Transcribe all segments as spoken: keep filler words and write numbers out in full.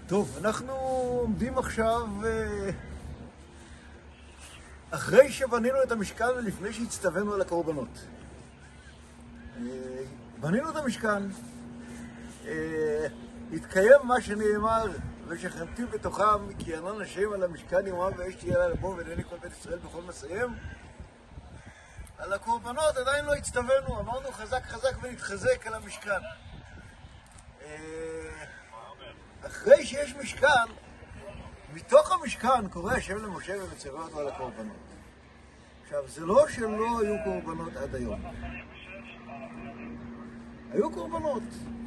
טוב, אנחנו עומדים עכשיו אחרי שבנינו את המשכן ולפני שהצטווינו על הקורבנות. בנינו את המשכן, התקיים מה שנאמר, ושכנתי בתוכם כי ענן השם על המשכן יומם ואש תהיה לבוא ולעיני כל בית ישראל בכל מסעיהם. על הקורבנות עדיין לא הצטווינו, אמרנו חזק חזק ונתחזק על המשכן. אחרי שיש משכן, מתוך המשכן קורא השם למשה ומצווה אותו על הקורבנות. עכשיו, זה לא שלא היו קורבנות עד היום. היו קורבנות.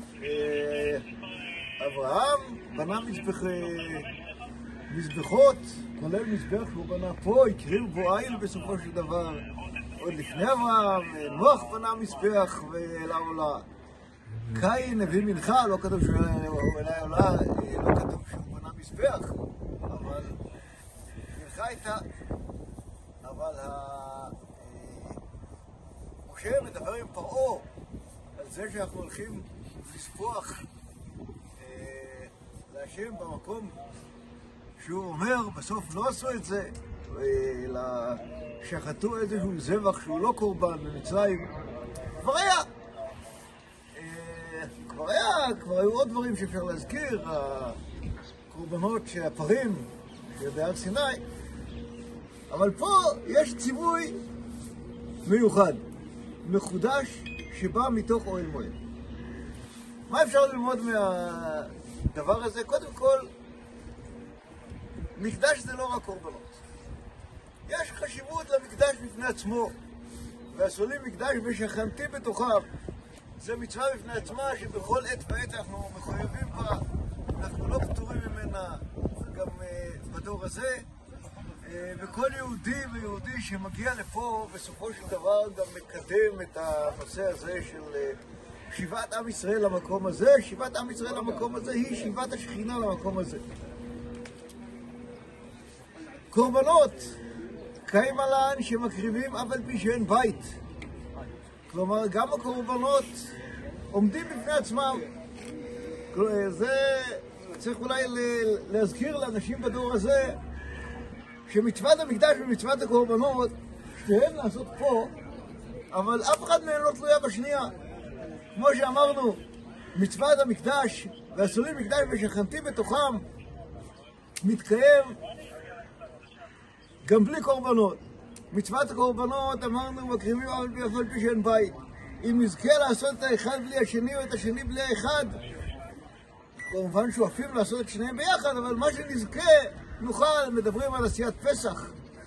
אברהם בנה מזבח, מזבחות, כולל מזבח שהוא בנה פה, הקריב בו איל בסופו של דבר. עוד לפני אברהם, נוח בנה מזבח ואלה עולה. קין הביא מנחה, לא כתוב שהוא אלה עולה, לא כתוב שהוא בנה מזבח, אבל מנחה הייתה. אבל משה מדבר עם פרעה על זה שאנחנו הולכים לספוח להשם במקום שהוא אומר, בסוף לא עשו את זה, אלא שחטו איזשהו זבח שהוא לא קורבן במצרים. כבר היה. כבר היה, כבר היו עוד דברים שאפשר להזכיר, הקורבנות שהפרים שבהר סיני, אבל פה יש ציווי מיוחד, מחודש, שבא מתוך אוהל מועד. מה אפשר ללמוד מהדבר הזה? קודם כל, מקדש זה לא רק קורבנות. יש חשיבות למקדש בפני עצמו, ועשו לי מקדש ושכנתי בתוכם. זה מצווה בפני עצמה שבכל עת ועת אנחנו מחויבים בה, אנחנו לא פטורים ממנה גם uh, בדור הזה, uh, וכל יהודי ויהודי שמגיע לפה בסופו של דבר גם מקדם את הנושא הזה של uh, שיבת עם ישראל למקום הזה. שיבת עם ישראל למקום הזה היא שיבת השכינה למקום הזה. קורבנות קיים עליהן שמקריבים אף על פי שאין בית. כלומר, גם הקורבנות עומדים בפני עצמם. זה צריך אולי להזכיר לאנשים בדור הזה שמצוות המקדש ומצוות הקורבנות שתיהן לעשות פה, אבל אף אחד מהן לא תלויה בשנייה. כמו שאמרנו, מצוות המקדש ועשו לי מקדש ושכנתי בתוכם מתקיים גם בלי קורבנות. מצוות הקורבנות, אמרנו, מקריבים אף על פי שאין בית. אם נזכה לעשות את האחד בלי השני או את השני בלי האחד, כמובן שואפים לעשות את שניהם ביחד, אבל מה שנזכה נוכל, מדברים על עשיית פסח.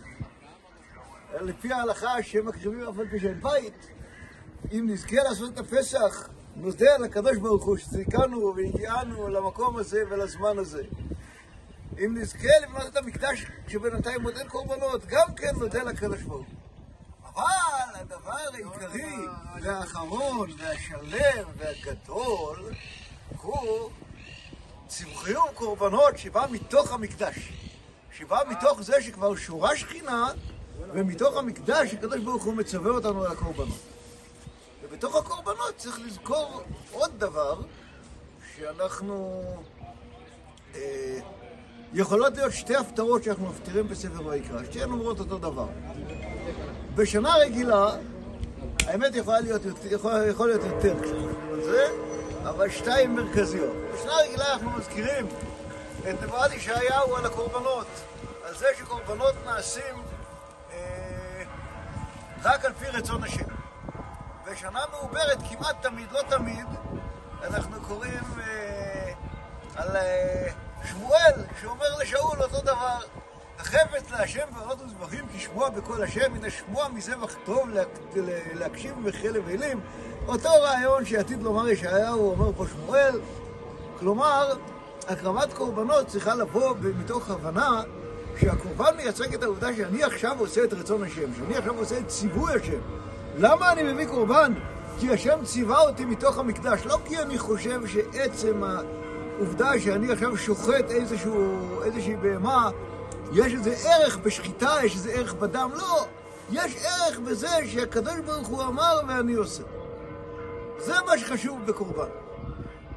לפי ההלכה שמקריבים אף על פי שאין בית, אם נזכה לעשות את הפסח, נודה על הקדוש ברוך הוא שזיכנו והגיענו למקום הזה ולזמן הזה. אם נזכה לבנות את המקדש שבינתיים עוד אין קורבנות, גם כן נודה לקדוש ברוך הוא. אבל הדבר העיקרי והאחרון והשלם והגדול הוא ציווי קורבנות שבא מתוך המקדש, שבא מתוך זה שכבר שורה שכינה, ומתוך המקדש הקדוש ברוך הוא מצווה אותנו על הקורבנות. ובתוך הקורבנות צריך לזכור עוד דבר, שאנחנו אה, יכולות להיות שתי הפטרות שאנחנו מפטירים בספר ויקרא, שתיהן אומרות אותו דבר. בשנה רגילה, האמת יכולה להיות, יכול, יכול להיות יותר כשחושבים על זה, אבל שתיים מרכזיות. בשנה רגילה אנחנו מזכירים את נבואת ישעיהו על הקורבנות, על זה שקורבנות נעשים אה, רק על פי רצון השם. בשנה מעוברת, כמעט תמיד, לא תמיד, אנחנו קוראים אה, על אה, שמואל שאומר לשאול אותו דבר, החפץ להשם ועוד וזבחים כי שמוע בכל השם, הנה שמוע מזבח טוב להקשיב בחלב אלים. אותו רעיון שעתיד לומר ישעיהו אומר פה שמואל. כלומר, הקרבת קורבנות צריכה לבוא מתוך הבנה שהקורבן מייצג את העובדה שאני עכשיו עושה את רצון השם, שאני עכשיו עושה את ציווי השם. למה אני מביא קורבן? כי השם ציווה אותי מתוך המקדש, לא כי אני חושב שעצם העובדה שאני עכשיו שוחט איזשהו, איזושהי בהמה, יש איזה ערך בשחיטה, יש איזה ערך בדם. לא, יש ערך בזה שהקדוש ברוך הוא אמר ואני עושה. זה מה שחשוב בקורבן.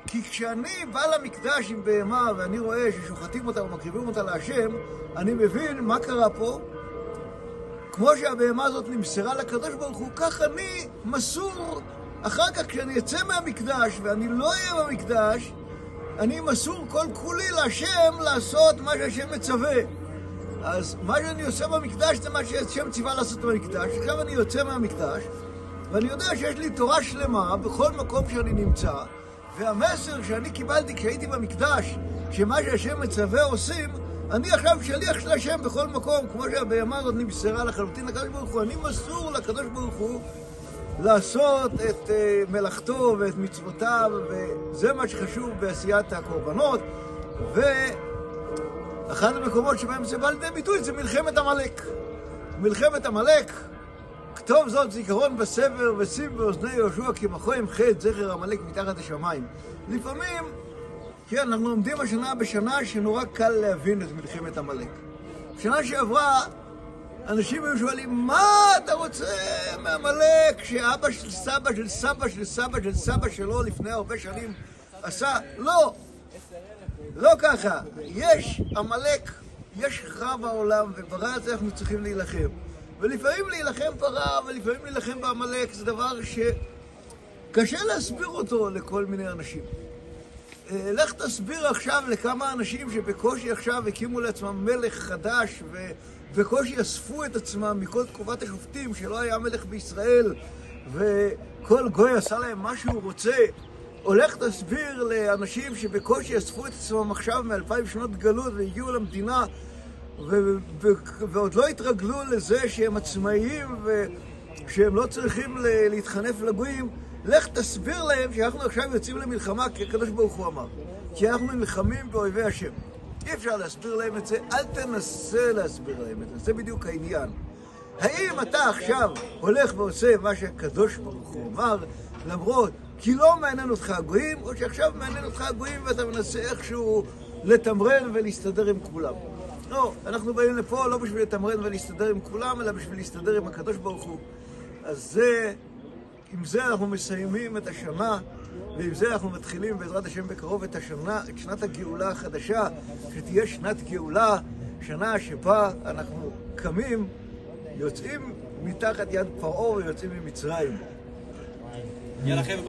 כי כשאני בא למקדש עם בהמה ואני רואה ששוחטים אותה ומקריבים אותה להשם, אני מבין מה קרה פה. כמו שהבהמה הזאת נמסרה לקדוש ברוך הוא, כך אני מסור. אחר כך כשאני אצא מהמקדש ואני לא אהיה במקדש, אני מסור כל כולי להשם לעשות מה שהשם מצווה. אז מה שאני עושה במקדש זה מה שהשם ציווה לעשות במקדש. עכשיו אני יוצא מהמקדש ואני יודע שיש לי תורה שלמה בכל מקום שאני נמצא, והמסר שאני קיבלתי כשהייתי במקדש, שמה שהשם מצווה עושים, אני עכשיו שליח של השם בכל מקום, כמו שהבהמה הזאת נמסרה לחלוטין לקדוש ברוך הוא. אני מסור לקדוש ברוך הוא לעשות את uh, מלאכתו ואת מצוותיו, וזה מה שחשוב בעשיית הקורבנות. ואחד המקומות שבהם זה בא לידי ביטוי זה מלחמת עמלק. מלחמת עמלק, כתוב זאת זיכרון בספר ושים באוזני יהושע כי מחוהם חטא זכר עמלק מתחת השמיים. לפעמים, כן, אנחנו עומדים השנה בשנה שנורא קל להבין את מלחמת עמלק. בשנה שעברה אנשים היו שואלים, מה אתה רוצה מעמלק שאבא של סבא של סבא של סבא של סבא שלו לפני הרבה שנים עשה? לא, לא ככה. יש עמלק, יש רע בעולם, וברע הזה אנחנו צריכים להילחם. ולפעמים להילחם ברע ולפעמים להילחם בעמלק זה דבר שקשה להסביר אותו לכל מיני אנשים. לך תסביר עכשיו לכמה אנשים שבקושי עכשיו הקימו לעצמם מלך חדש ובקושי אספו את עצמם מכל תקופת השופטים שלא היה מלך בישראל וכל גוי עשה להם מה שהוא רוצה. הולך תסביר לאנשים שבקושי אספו את עצמם עכשיו מאלפיים שנות גלות והגיעו למדינה ו- ו- ועוד לא התרגלו לזה שהם עצמאיים ושהם לא צריכים להתחנף לגויים. לך תסביר להם שאנחנו עכשיו יוצאים למלחמה כי הקדוש ברוך הוא אמר כי אנחנו נלחמים באויבי השם. אי אפשר להסביר להם את זה, אל תנסה להסביר להם את זה, זה בדיוק העניין. האם אתה עכשיו הולך ועושה מה שהקדוש ברוך הוא אמר למרות כי לא מעניין אותך הגויים, או שעכשיו מעניין אותך הגויים ואתה מנסה איכשהו לתמרן ולהסתדר עם כולם? לא, אנחנו באים לפה לא בשביל לתמרן ולהסתדר עם כולם, אלא בשביל להסתדר עם הקדוש ברוך הוא. אז זה, עם זה אנחנו מסיימים את השנה, ועם זה אנחנו מתחילים בעזרת השם בקרוב את השנה, את שנת הגאולה החדשה, שתהיה שנת גאולה, שנה שבה אנחנו קמים, יוצאים מתחת יד פרעה ויוצאים ממצרים.